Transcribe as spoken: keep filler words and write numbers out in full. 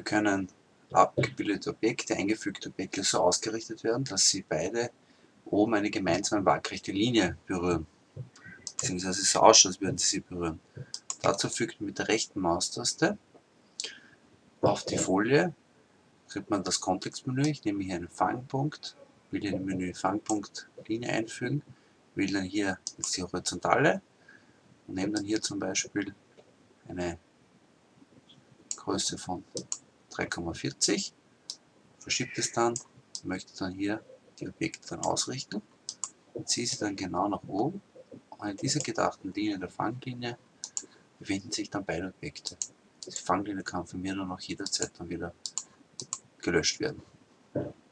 können abgebildete Objekte, eingefügte Objekte so ausgerichtet werden, dass sie beide oben eine gemeinsame waagrechte Linie berühren, beziehungsweise es so ausschaut, als würden sie sie berühren. Dazu fügt man mit der rechten Maustaste auf die Folie, kriegt man das Kontextmenü. Ich nehme hier einen Fangpunkt, will in dem Menü Fangpunkt Linie einfügen, will dann hier jetzt die Horizontale und nehme dann hier zum Beispiel eine Größe von drei Komma vierzig, verschiebt es dann, möchte dann hier die Objekte dann ausrichten und ziehe sie dann genau nach oben. Und in dieser gedachten Linie der Fanglinie befinden sich dann beide Objekte. Die Fanglinie kann von mir dann auch jederzeit dann wieder gelöscht werden.